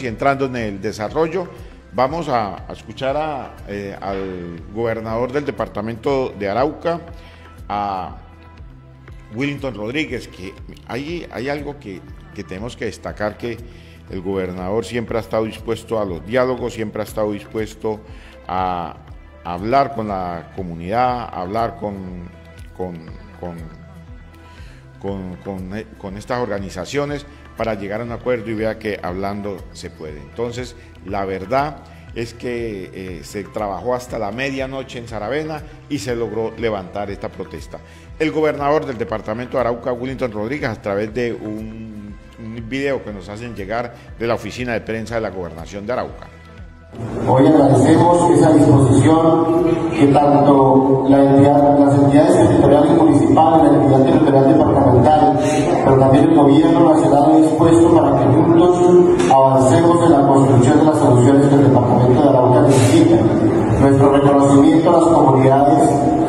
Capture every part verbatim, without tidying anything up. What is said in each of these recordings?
Y entrando en el desarrollo, vamos a, a escuchar a, eh, al gobernador del departamento de Arauca, a Willington Rodríguez, que hay, hay algo que, que tenemos que destacar, que el gobernador siempre ha estado dispuesto a los diálogos, siempre ha estado dispuesto a, a hablar con la comunidad, a hablar con, con, con, con, con, con estas organizaciones para llegar a un acuerdo, y vea que hablando se puede. Entonces, la verdad es que eh, se trabajó hasta la medianoche en Saravena y se logró levantar esta protesta. El gobernador del departamento de Arauca, Willington Rodríguez, a través de un, un video que nos hacen llegar de la oficina de prensa de la gobernación de Arauca. Hoy agradecemos esa disposición que tanto la entidad, las entidades territoriales municipales, la entidad territorial departamental, pero también el gobierno nacional ha dispuesto para que juntos avancemos en la construcción de las soluciones que el departamento de Arauca necesita. Nuestro reconocimiento a las comunidades,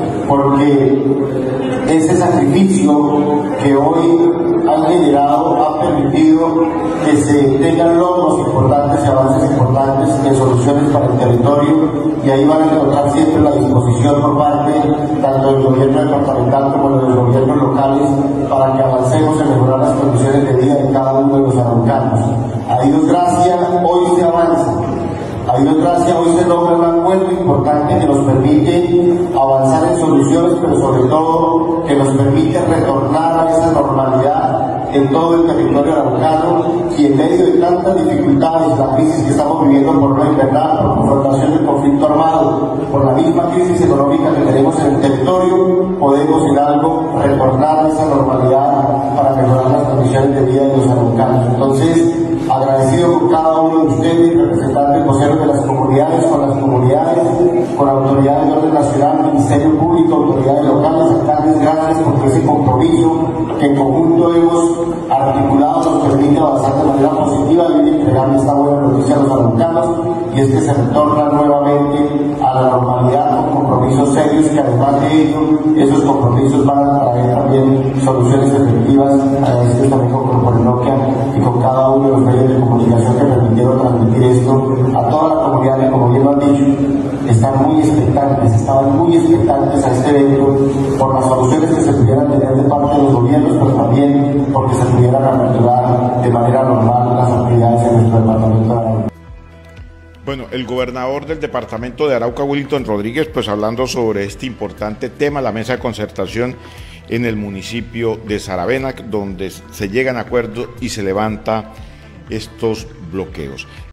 porque ese sacrificio que hoy han generado ha permitido que se tengan logros importantes y avances importantes en soluciones para el territorio, y ahí van a encontrar siempre la disposición por parte tanto del gobierno departamental como de los gobiernos locales para que avancemos en mejorar las condiciones de vida de cada uno de los araucanos. A Dios gracias, hoy se avanza. A Dios gracias, hoy se logra un acuerdo importante que nos permite avanzar en soluciones, pero sobre todo que nos permite retornar a esa normalidad en todo el territorio araucano, y en medio de tantas dificultades, la crisis que estamos viviendo por no enfermedad, por confrontación del conflicto armado, por la misma crisis económica que tenemos en el territorio, podemos en algo retornar a esa normalidad para mejorar las condiciones de vida de los araucanos. Entonces, agradecido con cada uno de ustedes, representantes voceros de las comunidades, con las comunidades, con autoridades de orden nacional, Ministerio Público, autoridades locales, alcaldes, gracias por ese compromiso que en conjunto hemos articulado, nos permite avanzar de manera positiva y entregarle esta buena noticia a los araucanos, y es que se retorna nuevamente a la normalidad con compromisos serios, que además de ello, esos compromisos van a traer también soluciones efectivas. Agradecidos también con Corponoquia y con cada uno de los medios de comunicación que permitieron transmitir esto a toda la comunidad, que, como bien lo han dicho, están muy expectantes, estaban muy expectantes a este evento por las soluciones que se pudieran tener de parte de los gobiernos, pero también porque se pudieran aperturar de manera normal las actividades en nuestro departamento de Arauca. Bueno, el gobernador del departamento de Arauca, Willington Rodríguez, pues hablando sobre este importante tema, la mesa de concertación en el municipio de Saravena, donde se llegan a acuerdos y se levanta estos bloqueos.